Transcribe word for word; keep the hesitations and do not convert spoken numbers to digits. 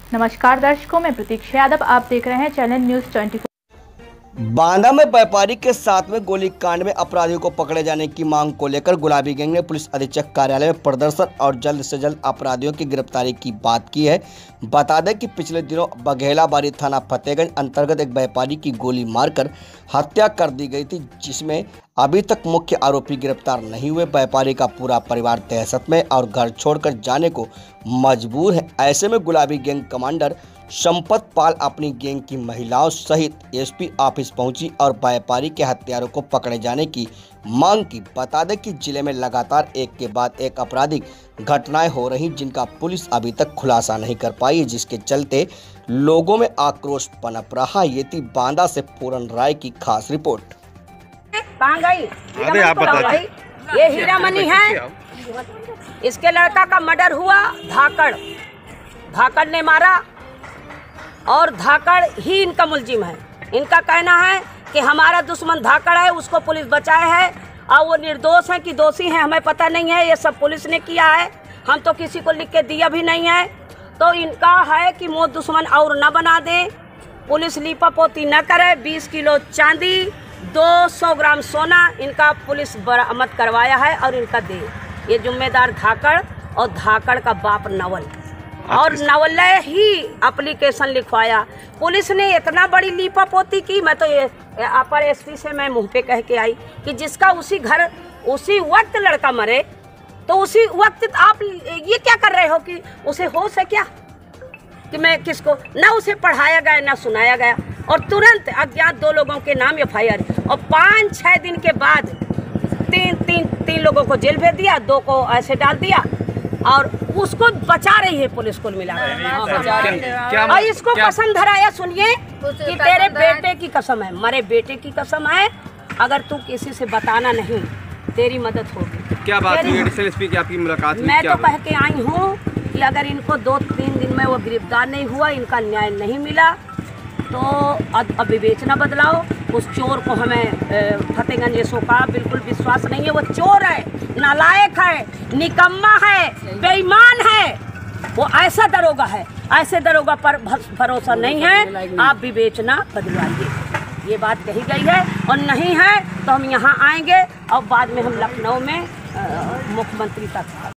नमस्कार दर्शकों, मैं प्रतीक्षा यादव, आप देख रहे हैं चैनल न्यूज चौबीस। बांदा में व्यापारी के साथ में गोलीकांड में अपराधियों को पकड़े जाने की मांग को लेकर गुलाबी गैंग ने पुलिस अधीक्षक कार्यालय में प्रदर्शन और जल्द से जल्द अपराधियों की गिरफ्तारी की बात की है। बता दें कि पिछले दिनों बघेलाबाड़ी थाना फतेहगंज अंतर्गत एक व्यापारी की गोली मारकर हत्या कर दी गई थी, जिसमें अभी तक मुख्य आरोपी गिरफ्तार नहीं हुए। व्यापारी का पूरा परिवार दहशत में और घर छोड़कर जाने को मजबूर है। ऐसे में गुलाबी गैंग कमांडर संपत पाल अपनी गैंग की महिलाओं सहित एसपी ऑफिस पहुंची और व्यापारी के हत्यारों को पकड़े जाने की मांग की। बता दें कि जिले में लगातार एक के बाद एक आपराधिक घटनाएं हो रही, जिनका पुलिस अभी तक खुलासा नहीं कर पाई, जिसके चलते लोगों में आक्रोश पनप रहा। ये थी बांदा से पूरन राय की खास रिपोर्ट। कहाँ गई? अरे आप बताइए। ये हीरा मनी है, इसके लड़का का मर्डर हुआ। धाकड़ धाकड़ ने मारा और धाकड़ ही इनका मुलजिम है। इनका कहना है कि हमारा दुश्मन धाकड़ है, उसको पुलिस बचाए है और वो निर्दोष है कि दोषी है हमें पता नहीं है। ये सब पुलिस ने किया है, हम तो किसी को लिख के दिया भी नहीं है। तो इनका है कि मौत दुश्मन और न बना दें, पुलिस लीपापोती न करे। बीस किलो चांदी, दो सौ ग्राम सोना इनका पुलिस बरामद करवाया है और इनका दे। ये जिम्मेदार धाकड़ और धाकड़ का बाप नवल और नवल ही एप्लीकेशन लिखवाया। पुलिस ने इतना बड़ी लीपापोती की। मैं तो ये अपर एसपी से मैं मुंह पे कह के आई कि जिसका उसी घर उसी वक्त लड़का मरे तो उसी वक्त आप ये क्या कर रहे हो कि उसे होश है क्या कि मैं किसको ना उसे पढ़ाया गया ना सुनाया गया। और तुरंत अज्ञात दो लोगों के नाम एफ आई आर और पाँच छः दिन के बाद तीन तीन तीन लोगों को जेल भेज दिया, दो को ऐसे डाल दिया और उसको बचा रही है पुलिस कुल मिला कर। और इसको कसम धराया, सुनिए कि तेरे बेटे की कसम है, मरे बेटे की कसम है, अगर तू किसी से बताना नहीं तेरी मदद होगी। क्या बात हुई एडिशनल एसपी की आपकी मुलाकात? मैं तो कह के आई हूँ कि अगर इनको दो तीन दिन में वो गिरफ्तार नहीं हुआ, इनका न्याय नहीं मिला तो अब विवेचना बदलाओ। उस चोर को हमें फतेहगंज एसओ का बिल्कुल विश्वास नहीं है। वो चोर है, नालायक है, निकम्मा है, बेईमान है। वो ऐसा दरोगा है, ऐसे दरोगा पर भरोसा नहीं है। आप विवेचना बदलवाइए, ये बात कही गई है। और नहीं है तो हम यहाँ आएंगे और बाद में हम लखनऊ में मुख्यमंत्री तक